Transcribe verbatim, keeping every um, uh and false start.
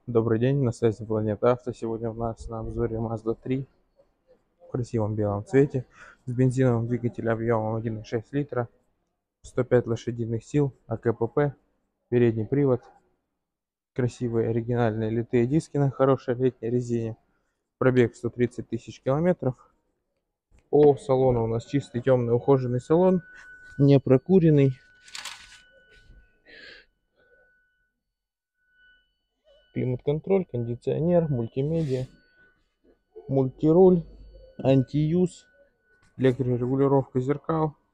Добрый день, на связи Планета Авто. Сегодня у нас на обзоре Mazda три в красивом белом цвете с бензиновым двигателем объемом один и шесть литра, сто пять лошадиных сил, А К П П, передний привод, красивые оригинальные литые диски на хорошей летней резине, пробег сто тридцать тысяч километров. По салону у нас чистый темный ухоженный салон, не прокуренный. Климат-контроль, кондиционер, мультимедиа, мультируль, антиюз, электрорегулировка зеркал,